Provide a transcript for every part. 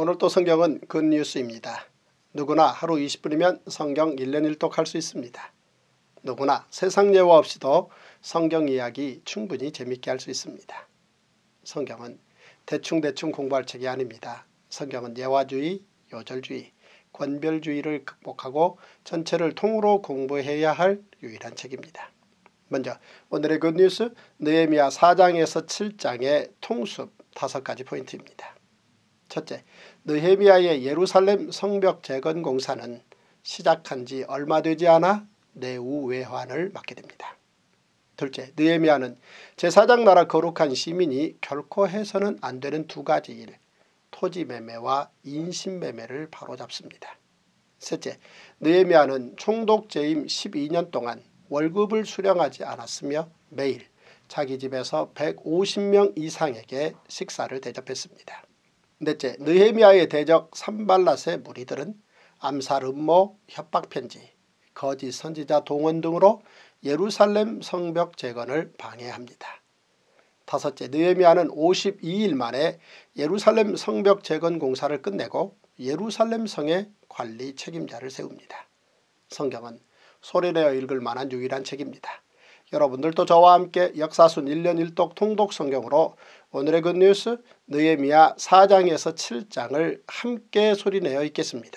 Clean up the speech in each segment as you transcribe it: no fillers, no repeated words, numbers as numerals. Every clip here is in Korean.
오늘 또 성경은 굿뉴스입니다. 누구나 하루 20분이면 성경 1년 1독 할 수 있습니다. 누구나 세상 예화 없이도 성경 이야기 충분히 재밌게 할 수 있습니다. 성경은 대충 공부할 책이 아닙니다. 성경은 예화주의, 요절주의, 권별주의를 극복하고 전체를 통으로 공부해야 할 유일한 책입니다. 먼저 오늘의 굿뉴스 느헤미야 4장에서 7장의 통습 5가지 포인트입니다. 첫째, 느헤미야의 예루살렘 성벽 재건 공사는 시작한 지 얼마 되지 않아 내후 외환을 맞게 됩니다. 둘째, 느헤미야는 제4장 나라 거룩한 시민이 결코 해서는 안 되는 2가지 일, 토지 매매와 인신 매매를 바로잡습니다. 셋째, 느헤미야는 총독 재임 12년 동안 월급을 수령하지 않았으며 매일 자기 집에서 150명 이상에게 식사를 대접했습니다. 넷째, 느헤미야의 대적 산발랏의 무리들은 암살 음모, 협박편지, 거짓 선지자 동원 등으로 예루살렘 성벽 재건을 방해합니다. 다섯째, 느헤미야는 52일 만에 예루살렘 성벽 재건 공사를 끝내고 예루살렘 성의 관리 책임자를 세웁니다. 성경은 소리내어 읽을 만한 유일한 책입니다. 여러분들도 저와 함께 역사순 1년 1독 통독 성경으로 오늘의 굿뉴스 느헤미야 4장에서 7장을 함께 소리내어 읽겠습니다.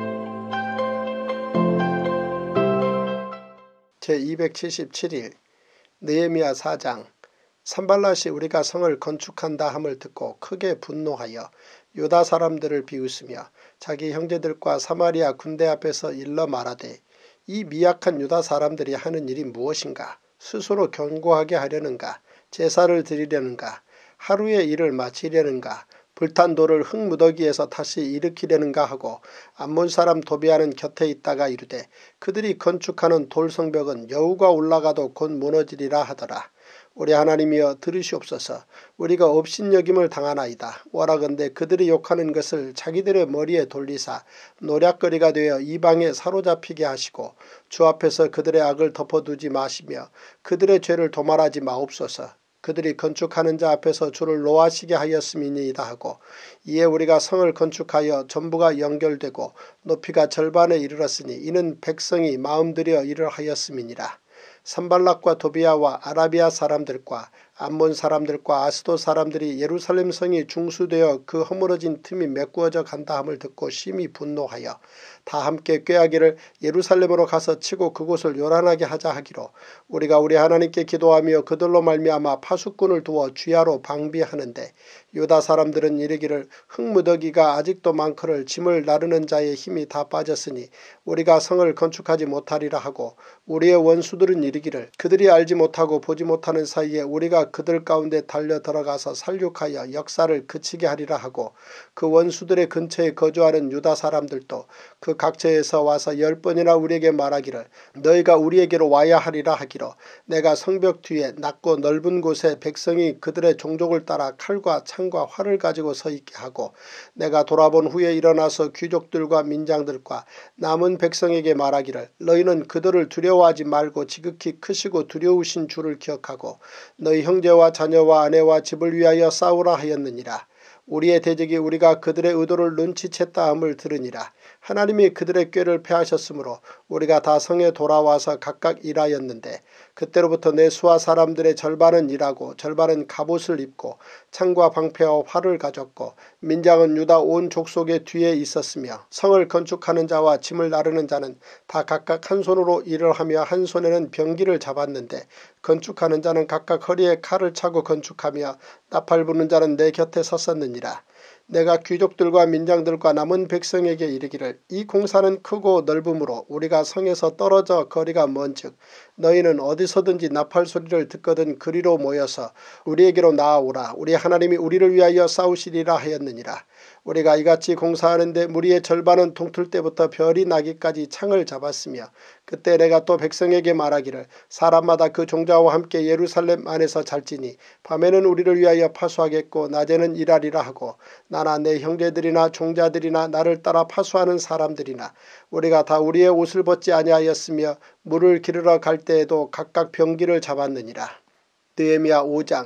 제277일 느헤미야 4장. 산발랏이 우리가 성을 건축한다 함을 듣고 크게 분노하여 유다 사람들을 비웃으며 자기 형제들과 사마리아 군대 앞에서 일러 말하되 이 미약한 유다 사람들이 하는 일이 무엇인가? 스스로 견고하게 하려는가? 제사를 드리려는가? 하루의 일을 마치려는가? 불탄 돌을 흙무더기에서 다시 일으키려는가 하고 암몬 사람 도비아는 곁에 있다가 이르되 그들이 건축하는 돌성벽은 여우가 올라가도 곧 무너지리라 하더라. 우리 하나님이여 들으시옵소서. 우리가 업신여김을 당하나이다. 원하건대 그들이 욕하는 것을 자기들의 머리에 돌리사 노략거리가 되어 이방에 사로잡히게 하시고 주 앞에서 그들의 악을 덮어두지 마시며 그들의 죄를 도말하지 마옵소서. 그들이 건축하는 자 앞에서 주를 노하시게 하였음이니이다 하고 이에 우리가 성을 건축하여 전부가 연결되고 높이가 절반에 이르렀으니 이는 백성이 마음들여 일을 하였음이니라. 산발랏과 도비아와 아라비아 사람들과 암몬 사람들과 아스돗 사람들이 예루살렘 성이 중수되어 그 허물어진 틈이 메꾸어져 간다 함을 듣고 심히 분노하여 다 함께 꾀하기를 예루살렘으로 가서 치고 그곳을 요란하게 하자 하기로 우리가 우리 하나님께 기도하며 그들로 말미암아 파수꾼을 두어 주야로 방비하는데 유다 사람들은 이르기를 흙무더기가 아직도 많거늘 짐을 나르는 자의 힘이 다 빠졌으니 우리가 성을 건축하지 못하리라 하고 우리의 원수들은 이르기를 그들이 알지 못하고 보지 못하는 사이에 우리가 그들 가운데 달려 들어가서 살육하여 역사를 그치게 하리라 하고 그 원수들의 근처에 거주하는 유다 사람들도 그 각처에서 와서 10번이나 우리에게 말하기를 너희가 우리에게로 와야 하리라 하기로 내가 성벽 뒤에 낮고 넓은 곳에 백성이 그들의 종족을 따라 칼과 창과 활을 가지고 서 있게 하고 내가 돌아본 후에 일어나서 귀족들과 민장들과 남은 백성에게 말하기를 너희는 그들을 두려워하지 말고 지극히 크시고 두려우신 주를 기억하고 너희 형제와 자녀와 아내와 집을 위하여 싸우라 하였느니라. 우리의 대적이 우리가 그들의 의도를 눈치챘다 함을 들으니라. 하나님이 그들의 꾀를 패하셨으므로 우리가 다 성에 돌아와서 각각 일하였는데 그때로부터 내 수하 사람들의 절반은 일하고 절반은 갑옷을 입고 창과 방패와 활을 가졌고 민장은 유다 온 족속의 뒤에 있었으며 성을 건축하는 자와 짐을 나르는 자는 다 각각 한 손으로 일을 하며 한 손에는 병기를 잡았는데 건축하는 자는 각각 허리에 칼을 차고 건축하며 나팔 부는 자는 내 곁에 섰었느니라. 내가 귀족들과 민장들과 남은 백성에게 이르기를 이 공사는 크고 넓음으로 우리가 성에서 떨어져 거리가 먼즉 너희는 어디서든지 나팔 소리를 듣거든 그리로 모여서 우리에게로 나아오라. 우리 하나님이 우리를 위하여 싸우시리라 하였느니라. 우리가 이같이 공사하는데 무리의 절반은 동틀 때부터 별이 나기까지 창을 잡았으며 그때 내가 또 백성에게 말하기를 사람마다 그 종자와 함께 예루살렘 안에서 잘지니 밤에는 우리를 위하여 파수하겠고 낮에는 일하리라 하고 나나 내 형제들이나 종자들이나 나를 따라 파수하는 사람들이나 우리가 다 우리의 옷을 벗지 아니하였으며 물을 기르러 갈 때에도 각각 병기를 잡았느니라. 느헤미야 5장.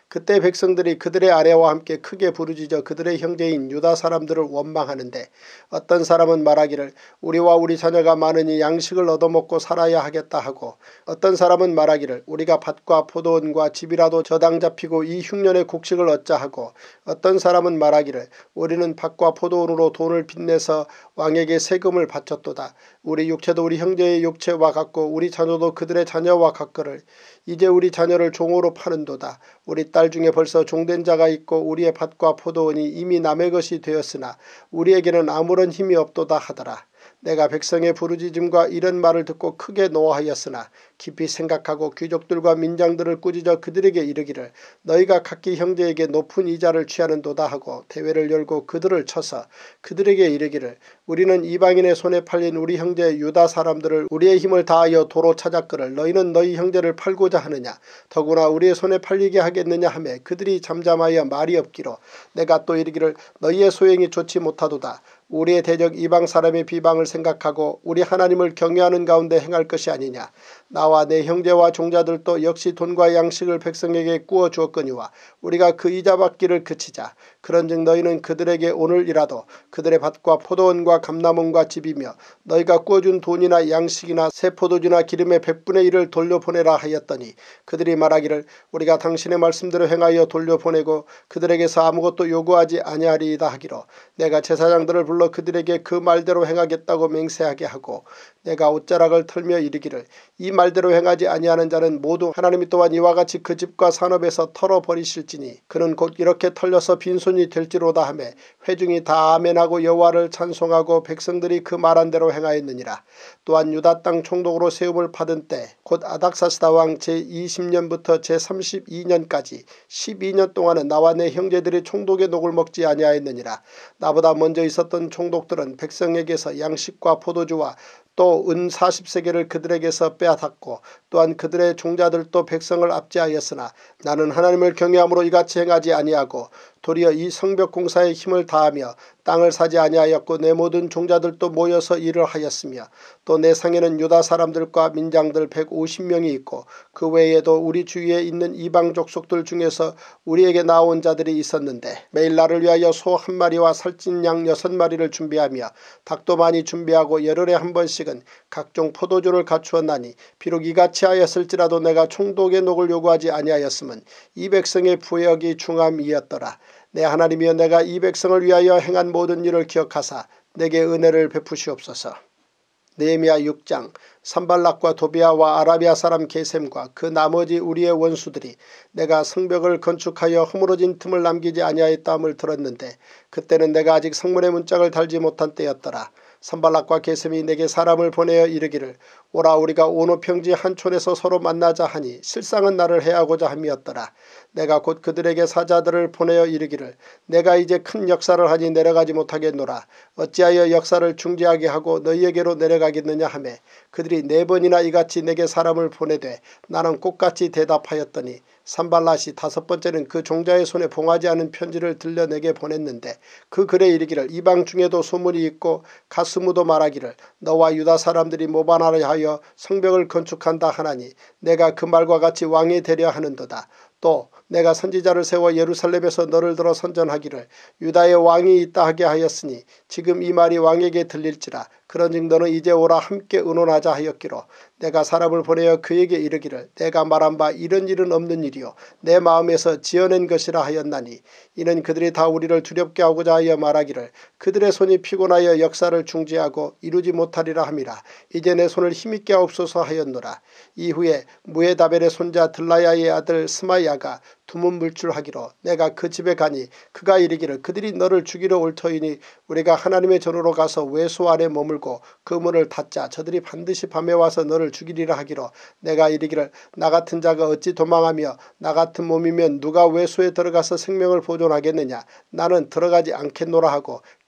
그때 백성들이 그들의 아내와 함께 크게 부르짖어 그들의 형제인 유다 사람들을 원망하는데 어떤 사람은 말하기를 우리와 우리 자녀가 많으니 양식을 얻어먹고 살아야 하겠다 하고 어떤 사람은 말하기를 우리가 밭과 포도원과 집이라도 저당 잡히고 이 흉년의 곡식을 얻자 하고 어떤 사람은 말하기를 우리는 밭과 포도원으로 돈을 빚내서 왕에게 세금을 바쳤도다. 우리 육체도 우리 형제의 육체와 같고 우리 자녀도 그들의 자녀와 같거를 이제 우리 자녀를 종으로 파는도다. 우리 딸 중에 벌써 종된 자가 있고 우리의 밭과 포도원이 이미 남의 것이 되었으나 우리에게는 아무런 힘이 없도다 하더라. 내가 백성의 부르짖음과 이런 말을 듣고 크게 노하였으나 깊이 생각하고 귀족들과 민장들을 꾸짖어 그들에게 이르기를 너희가 각기 형제에게 높은 이자를 취하는도다 하고 대회를 열고 그들을 쳐서 그들에게 이르기를 우리는 이방인의 손에 팔린 우리 형제 유다 사람들을 우리의 힘을 다하여 도로 찾았거늘 너희는 너희 형제를 팔고자 하느냐 더구나 우리의 손에 팔리게 하겠느냐 하매 그들이 잠잠하여 말이 없기로 내가 또 이르기를 너희의 소행이 좋지 못하도다. 우리의 대적 이방 사람의 비방을 생각하고 우리 하나님을 경외하는 가운데 행할 것이 아니냐. 나와 내 형제와 종자들도 역시 돈과 양식을 백성에게 구워 주었거니와 우리가 그 이자 받기를 그치자. 그런즉 너희는 그들에게 오늘이라도 그들의 밭과 포도원과 감람원과 집이며 너희가 구워준 돈이나 양식이나 새 포도주나 기름의 100분의 1을 돌려보내라 하였더니 그들이 말하기를 우리가 당신의 말씀대로 행하여 돌려보내고 그들에게서 아무것도 요구하지 아니하리이다 하기로 내가 제사장들을 불러 그들에게 그 말대로 행하겠다고 맹세하게 하고 내가 옷자락을 털며 이르기를 이 말대로 행하지 아니하는 자는 모두 하나님이 또한 이와 같이 그 집과 산업에서 털어버리실지니 그는 곧 이렇게 털려서 빈손이 될지로다 하매 회중이 다 아멘하고 여호와를 찬송하고 백성들이 그 말한 대로 행하였느니라. 또한 유다 땅 총독으로 세움을 받은 때 곧 아닥사스다 왕 제20년부터 제32년까지 12년 동안은 나와 내 형제들이 총독의 녹을 먹지 아니하였느니라. 나보다 먼저 있었던 총독들은 백성에게서 양식과 포도주와 또 은 40세겔을 그들에게서 빼앗았고 또한 그들의 종자들도 백성을 압제하였으나 나는 하나님을 경외함으로 이같이 행하지 아니하고 도리어 이 성벽 공사에 힘을 다하며 땅을 사지 아니하였고 내 모든 종자들도 모여서 일을 하였으며 또 내 상에는 유다 사람들과 민장들 150명이 있고 그 외에도 우리 주위에 있는 이방 족속들 중에서 우리에게 나온 자들이 있었는데 매일 나를 위하여 소 1마리와 살찐 양 6마리를 준비하며 닭도 많이 준비하고 열흘에 한 번씩은 각종 포도주를 갖추었나니 비록 이같이 하였을지라도 내가 총독의 녹을 요구하지 아니하였음은 이 백성의 부역이 중함이었더라. 내 하나님이여 내가 이 백성을 위하여 행한 모든 일을 기억하사 내게 은혜를 베푸시옵소서. 느헤미야 6장. 산발락과 도비아와 아라비아 사람 게셈과 그 나머지 우리의 원수들이 내가 성벽을 건축하여 허물어진 틈을 남기지 아니하였다함을 들었는데 그때는 내가 아직 성문의 문짝을 달지 못한 때였더라. 산발락과 게셈이 내게 사람을 보내어 이르기를 오라 우리가 오노 평지 한 촌에서 서로 만나자 하니 실상은 나를 해하고자 함이었더라. 내가 곧 그들에게 사자들을 보내어 이르기를 내가 이제 큰 역사를 하니 내려가지 못하겠노라. 어찌하여 역사를 중지하게 하고 너희에게로 내려가겠느냐 하매 그들이 4번이나 이같이 내게 사람을 보내되 나는 꽃같이 대답하였더니 산발랏이 5번째는 그 종자의 손에 봉하지 않은 편지를 들려 내게 보냈는데 그 글에 이르기를 이방 중에도 소문이 있고 가스무도 말하기를 너와 유다 사람들이 모반하려 하여 성벽을 건축한다 하나니 내가 그 말과 같이 왕이 되려 하는도다. 또 내가 선지자를 세워 예루살렘에서 너를 들어 선전하기를 유다의 왕이 있다 하게 하였으니 지금 이 말이 왕에게 들릴지라. 그런즉 너는 이제 오라 함께 의논하자 하였기로 내가 사람을 보내어 그에게 이르기를 내가 말한 바 이런 일은 없는 일이요 내 마음에서 지어낸 것이라 하였나니 이는 그들이 다 우리를 두렵게 하고자 하여 말하기를 그들의 손이 피곤하여 역사를 중지하고 이루지 못하리라 함이라. 이제 내 손을 힘있게 하옵소서 하였노라. 이후에 무에다벨의 손자 들라야의 아들 스마야가 두문불출하기로 내가 그 집에 가니 그가 이르기를 그들이 너를 죽이러 올 터이니 우리가 하나님의 전으로 가서 외소 안에 머물고 그 문을 닫자. 저들이 반드시 밤에 와서 너를 죽이리라 하기로 내가 이르기를 나 같은 자가 어찌 도망하며 나 같은 몸이면 누가 외소에 들어가서 생명을 보존하겠느냐. 나는 들어가지 않겠노라 하고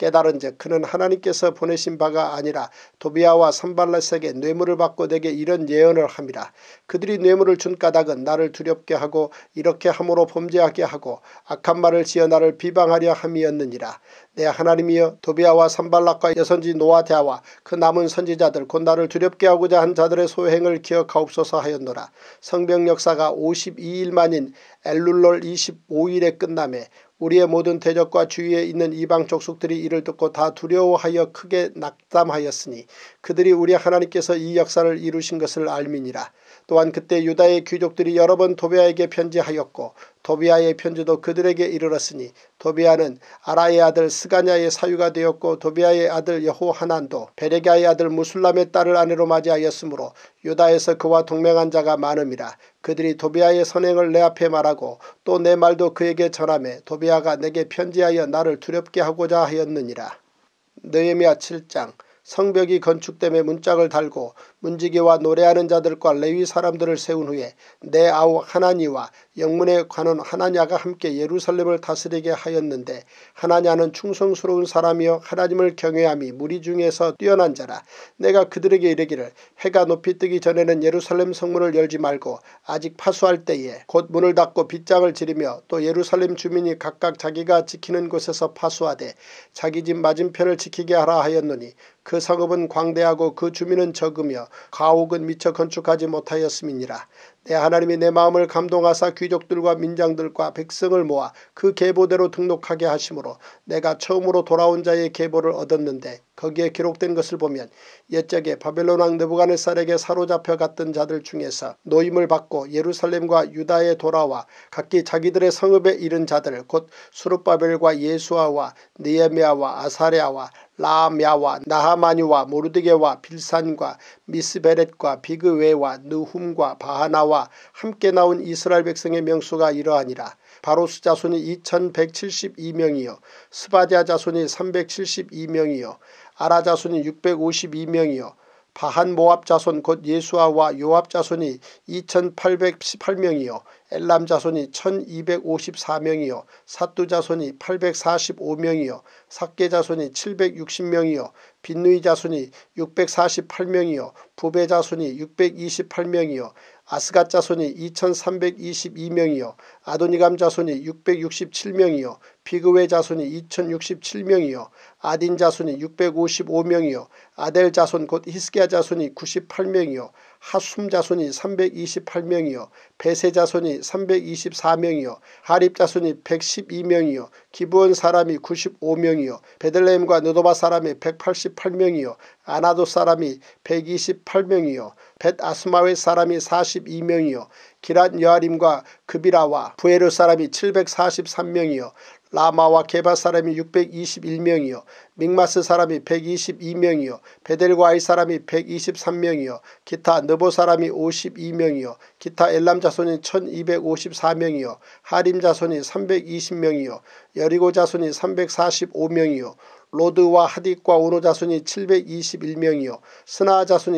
깨달은즉 그는 하나님께서 보내신 바가 아니라 도비아와 산발랏에게 뇌물을 받고 내게 이런 예언을 함이라. 그들이 뇌물을 준 까닭은 나를 두렵게 하고 이렇게 함으로 범죄하게 하고 악한 말을 지어 나를 비방하려 함이었느니라. 내 하나님이여 도비아와 산발락과 여선지 노아디아와 그 남은 선지자들 곧 나를 두렵게 하고자 한 자들의 소행을 기억하옵소서 하였노라. 성경 역사가 52일 만인 엘룰롤 25일에 끝나매 우리의 모든 대적과 주위에 있는 이방 족속들이 이를 듣고 다 두려워하여 크게 낙담하였으니 그들이 우리 하나님께서 이 역사를 이루신 것을 알미니라. 또한 그때 유다의 귀족들이 여러 번 도비아에게 편지하였고 도비아의 편지도 그들에게 이르렀으니 도비아는 아라의 아들 스가냐의 사유가 되었고 도비아의 아들 여호하난도 베레가의 아들 무술람의 딸을 아내로 맞이하였으므로 유다에서 그와 동맹한 자가 많음이라. 그들이 도비아의 선행을 내 앞에 말하고 또 내 말도 그에게 전하매 도비아가 내게 편지하여 나를 두렵게 하고자 하였느니라. 느헤미야 7장. 성벽이 건축됨에 문짝을 달고 문지기와 노래하는 자들과 레위 사람들을 세운 후에 내 아우 하나니와 영문의 관원 하나냐가 함께 예루살렘을 다스리게 하였는데 하나냐는 충성스러운 사람이여 하나님을 경외함이 무리 중에서 뛰어난 자라. 내가 그들에게 이르기를 해가 높이 뜨기 전에는 예루살렘 성문을 열지 말고 아직 파수할 때에 곧 문을 닫고 빗장을 지르며 또 예루살렘 주민이 각각 자기가 지키는 곳에서 파수하되 자기 집 맞은편을 지키게 하라 하였노니 그 성읍은 광대하고 그 주민은 적으며 가옥은 미처 건축하지 못하였음이니라. 내 하나님이 내 마음을 감동하사 귀족들과 민장들과 백성을 모아 그 계보대로 등록하게 하심으로 내가 처음으로 돌아온 자의 계보를 얻었는데 거기에 기록된 것을 보면 옛적에 바벨론 왕 느부갓네살에게 사로잡혀 갔던 자들 중에서 노임을 받고 예루살렘과 유다에 돌아와 각기 자기들의 성읍에 이른 자들 곧 수룹바벨과 예수아와 느헤미야와 아사랴와 라암야와 나하마니와 모르드게와 빌산과 미스베렛과 비그웨와 느훔과 바하나와 함께 나온 이스라엘 백성의 명수가 이러하니라. 바로스 자손이 2172명이요 스바디아 자손이 372명이요 아라 자손이 652명이요 바한 모압 자손 곧 예수아와 요압 자손이 2818명이요 엘람 자손이 1254명이요 사뚜 자손이 845명이요 삭게 자손이 760명이요 빈누이 자손이 648명이요 부베 자손이 628명이요 아스갓 자손이 2322명이요 아도니감 자손이 667명이요 비그웨 자손이 2067명이요 아딘 자손이 655명이요 아델 자손 곧 히스기야 자손이 98명이요 하숨 자손이 328명이요 베세 자손이 324명이요 하립 자손이 112명이요 기브온 사람이 95명이요 베들레헴과 느도바 사람이 188명이요 아나도 사람이 128명이요 벳 아스마웨 사람이 42명이요 기랏 여아림과 그비라와 부에르 사람이 743명이요 라마와 게바 사람이 621명이요 믹마스 사람이 122명이요 베델과 아이 사람이 123명이요 기타 느보 사람이 52명이요 기타 엘람 자손이 1254명이요 하림 자손이 320명이요 여리고 자손이 345명이요 로드와 하딕과 오노 자손이 721명이요 스나 자손이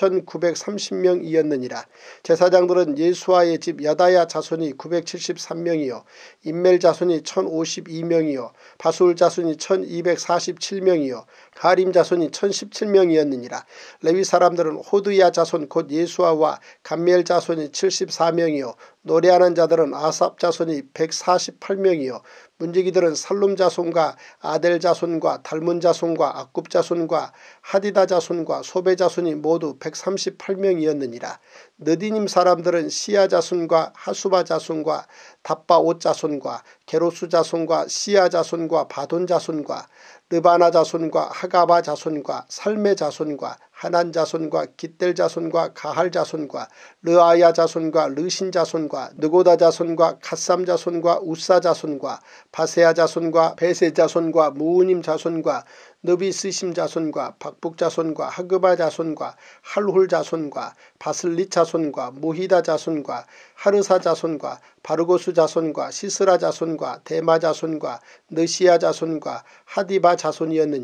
3930명이었느니라. 제사장들은 예수아의 집 여다야 자손이 973명이요 임멜 자손이 1052명이요 바술 자손이 1247명이요 하림 자손이 1017명이었느니라. 레위 사람들은 호드야 자손 곧 예수아와 감미엘 자손이 74명이요 노래하는 자들은 아삽 자손이 148명이요 문지기들은 살룸 자손과 아델 자손과 달문 자손과 악굽 자손과 하디다 자손과 소베 자손이 모두 138명이었느니라. 느디님 사람들은 시야 자손과 하수바 자손과 답바옷 자손과 게로수 자손과 시야 자손과 바돈 자손과 르바나 자손과 하가바 자손과 살메 자손과 하난 자손과 깃델 자손과 가할 자손과 르아야 자손과 르신 자손과 느고다 자손과 갓삼 자손과 우사 자손과 바세아 자손과 베세 자손과 무우님 자손과 느비스심 자손과 박북 자손과 하그바 자손과 할훌 자손과 바슬릿 자손과 무히다 자손과 하르사 자손과 바르고스 자손과 시스라 자손과 데마 자손과 느시아 자손과 하디바 자손이었느니라.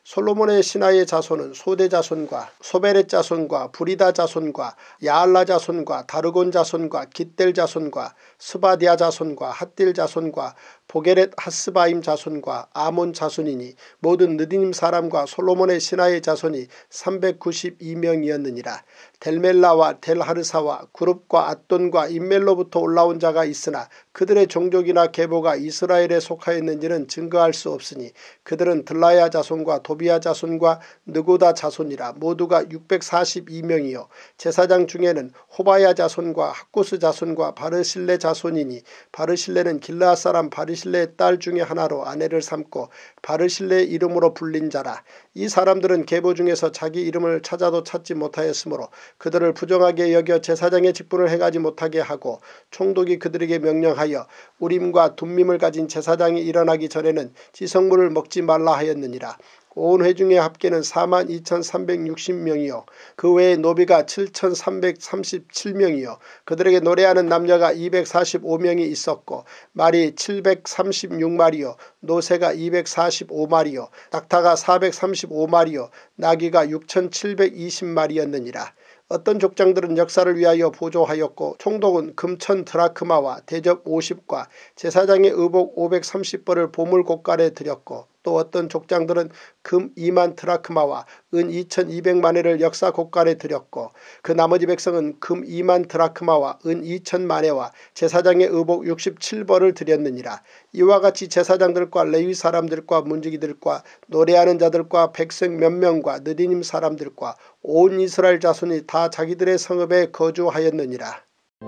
솔로몬의 신하의 자손은 소대 자손과 소베렛 자손과 부리다 자손과 야알라 자손과 다르곤 자손과 깃델 자손과 스바디아 자손과 핫딜 자손과 보게렛 하스바임 자손과 아몬 자손이니 모든 느디님 사람과 솔로몬의 신하의 자손이 392명이었느니라. 델멜라와 델하르사와 구룹과 앗돈과 임멜로부터 올라온 자가 있으나 그들의 종족이나 계보가 이스라엘에 속하였는지는 증거할 수 없으니 그들은 들라야 자손과 도비야 자손과 느고다 자손이라. 모두가 642명이요 제사장 중에는 호바야 자손과 학구스 자손과 바르실레 자손이니 바르실레는 길르앗 사람 바르실레의 딸 중에 하나로 아내를 삼고 바르실레의 이름으로 불린 자라. 이 사람들은 계보 중에서 자기 이름을 찾아도 찾지 못하였으므로 그들을 부정하게 여겨 제사장의 직분을 행하지 못하게 하고 총독이 그들에게 명령하여 우림과 둠밈을 가진 제사장이 일어나기 전에는 지성물을 먹지 말라 하였느니라. 온 회중의 합계는 42,360명이요 그 외에 노비가 7,337명이요 그들에게 노래하는 남녀가 245명이 있었고 말이 736마리요 노새가 245마리요 낙타가 435마리요 나귀가 6,720마리였느니라. 어떤 족장들은 역사를 위하여 보조하였고 총독은 금 1000드라크마와 대접 50과 제사장의 의복 530벌을 보물 곳간에 드렸고 또 어떤 족장들은 금 2만 드라크마와 은 2200만회를 역사 곳간에 드렸고 그 나머지 백성은 금 2만 드라크마와 은 2000만회와 제사장의 의복 67벌을 드렸느니라. 이와 같이 제사장들과 레위 사람들과 문지기들과 노래하는 자들과 백성 몇 명과 느디님 사람들과 온 이스라엘 자손이 다 자기들의 성읍에 거주하였느니라.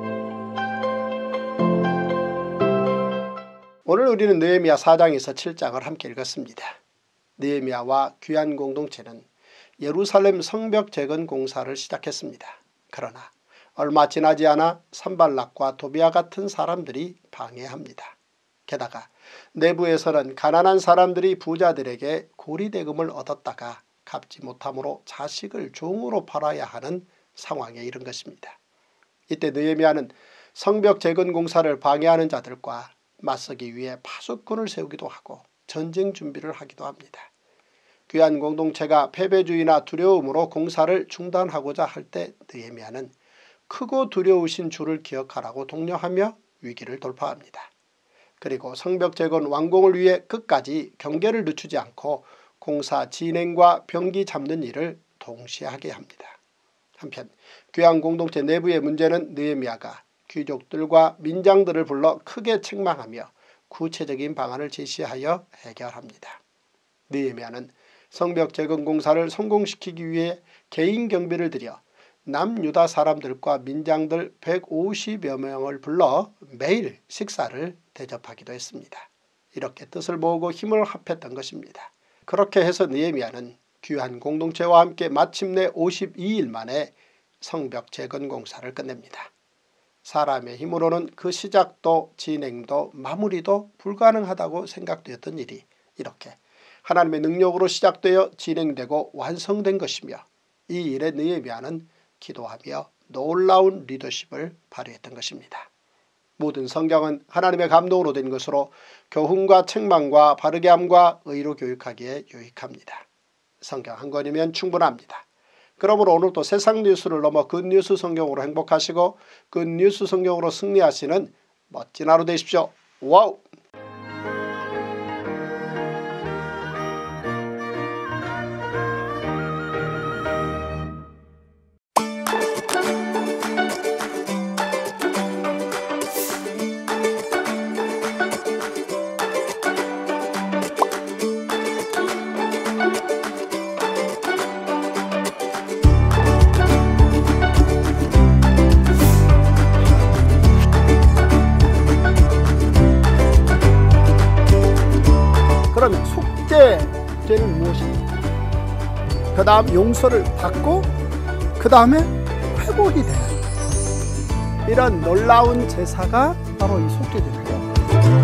오늘 우리는 느헤미야 4장에서 7장을 함께 읽었습니다. 느헤미야와 귀한 공동체는 예루살렘 성벽 재건 공사를 시작했습니다. 그러나 얼마 지나지 않아 산발락과 도비아 같은 사람들이 방해합니다. 게다가 내부에서는 가난한 사람들이 부자들에게 고리대금을 얻었다가 갚지 못함으로 자식을 종으로 팔아야 하는 상황에 이른 것입니다. 이때 느헤미야는 성벽 재건 공사를 방해하는 자들과 맞서기 위해 파수꾼을 세우기도 하고 전쟁 준비를 하기도 합니다. 귀한 공동체가 패배주의나 두려움으로 공사를 중단하고자 할 때 느헤미야는 크고 두려우신 주를 기억하라고 독려하며 위기를 돌파합니다. 그리고 성벽 재건 완공을 위해 끝까지 경계를 늦추지 않고 공사 진행과 병기 잡는 일을 동시에 하게 합니다. 한편 귀한 공동체 내부의 문제는 느헤미야가 귀족들과 민장들을 불러 크게 책망하며 구체적인 방안을 제시하여 해결합니다. 느헤미야는 성벽 재건 공사를 성공시키기 위해 개인 경비를 들여 남유다 사람들과 민장들 150여 명을 불러 매일 식사를 대접하기도 했습니다. 이렇게 뜻을 모으고 힘을 합했던 것입니다. 그렇게 해서 느헤미야는 귀한 공동체와 함께 마침내 52일 만에 성벽 재건 공사를 끝냅니다. 사람의 힘으로는 그 시작도 진행도 마무리도 불가능하다고 생각되었던 일이 이렇게 하나님의 능력으로 시작되어 진행되고 완성된 것이며 이 일에 느헤미야는 기도하며 놀라운 리더십을 발휘했던 것입니다. 모든 성경은 하나님의 감동으로 된 것으로 교훈과 책망과 바르게 함과 의로 교육하기에 유익합니다. 성경 한 권이면 충분합니다. 그러므로 오늘도 세상 뉴스를 넘어 굿뉴스 성경으로 행복하시고 굿뉴스 성경으로 승리하시는 멋진 하루 되십시오. 와우! 그러면 속죄죄는 무엇입니까? 그 다음 용서를 받고 그 다음에 회복이 되는 이런 놀라운 제사가 바로 이 속죄제예요.